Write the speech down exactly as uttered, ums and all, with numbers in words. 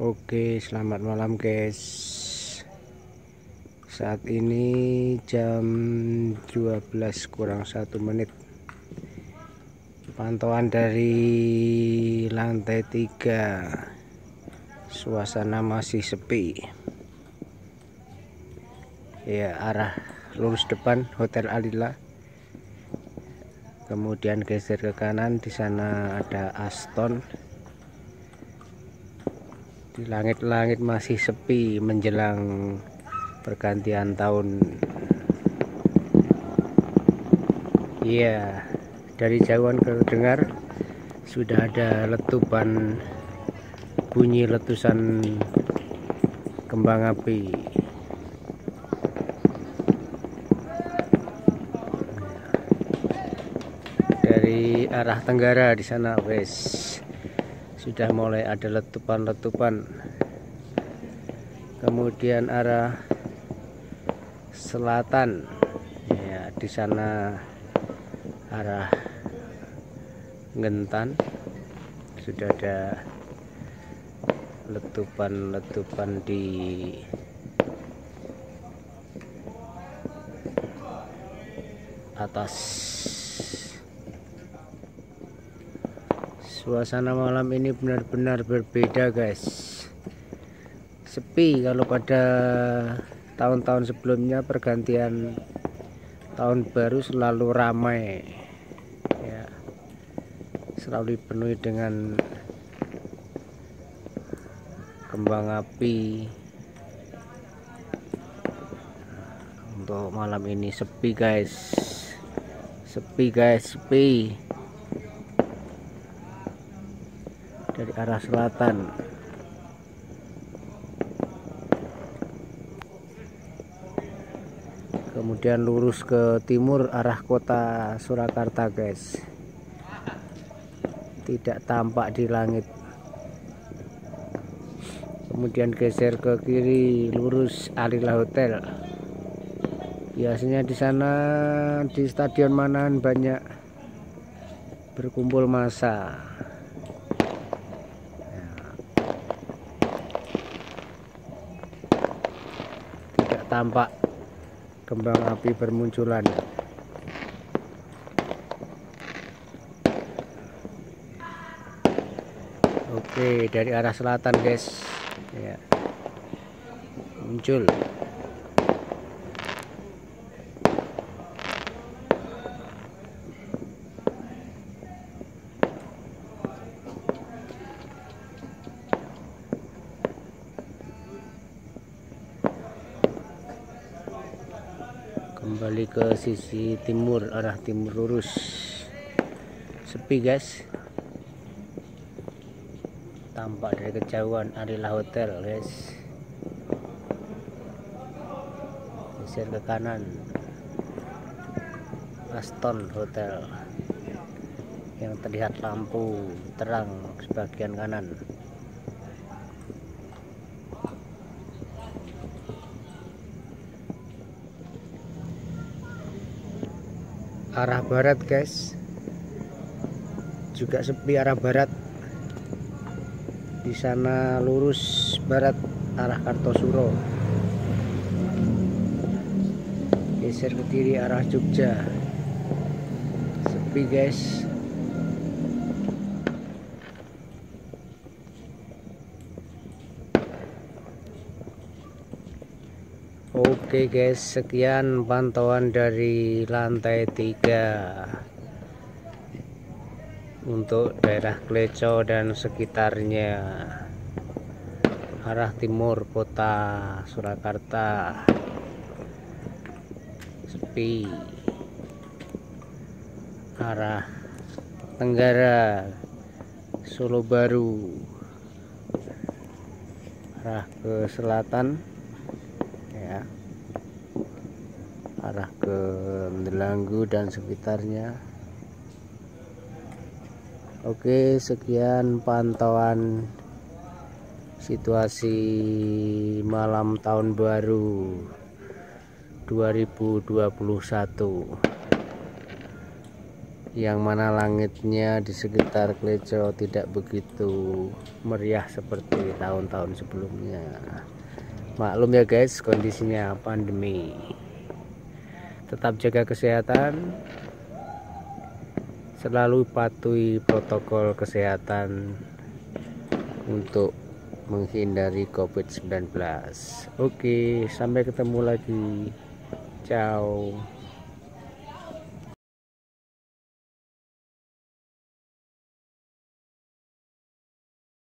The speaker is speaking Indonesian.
Oke, selamat malam guys. Saat ini jam dua belas kurang satu menit. Pantauan dari lantai tiga. Suasana masih sepi. Ya, arah lurus depan Hotel Alila. Kemudian geser ke kanan, di sana ada Aston. Di langit-langit masih sepi menjelang pergantian tahun. Iya, dari jauhan kedengar sudah ada letupan, bunyi letusan kembang api. Dari arah tenggara di sana, wes. Sudah mulai ada letupan-letupan. Kemudian arah selatan, ya, di sana arah Ngentan sudah ada letupan-letupan di atas. Suasana malam ini benar-benar berbeda guys. Sepi. Kalau pada tahun-tahun sebelumnya pergantian tahun baru selalu ramai, ya, selalu dipenuhi dengan kembang api. Untuk malam ini sepi guys, sepi guys, sepi. Dari arah selatan, kemudian lurus ke timur arah kota Surakarta guys, tidak tampak di langit. Kemudian geser ke kiri, lurus Alila Hotel. Biasanya di sana, di Stadion Manahan, banyak berkumpul massa. Tampak kembang api bermunculan. Oke, dari arah selatan guys, ya, muncul. Kembali ke sisi timur, arah timur lurus. Sepi guys. Tampak dari kejauhan Alila Hotel guys. Geser ke kanan, Aston Hotel yang terlihat lampu terang sebagian kanan. Arah barat guys, juga sepi arah barat. Di sana lurus barat arah Kartosuro. Geser ke kiri arah Jogja. Sepi guys. Oke guys, sekian pantauan dari lantai tiga untuk daerah Kleco dan sekitarnya, arah timur kota Surakarta. Sepi. Arah tenggara Solo Baru, arah ke selatan, ya, arah ke Delanggu dan sekitarnya. Oke, sekian pantauan situasi malam tahun baru dua ribu dua puluh satu. yang mana langitnya di sekitar Kleco tidak begitu meriah seperti tahun-tahun sebelumnya. Maklum ya guys, kondisinya pandemi. Tetap jaga kesehatan, selalu patuhi protokol kesehatan untuk menghindari covid sembilan belas. Oke, sampai ketemu lagi. Ciao.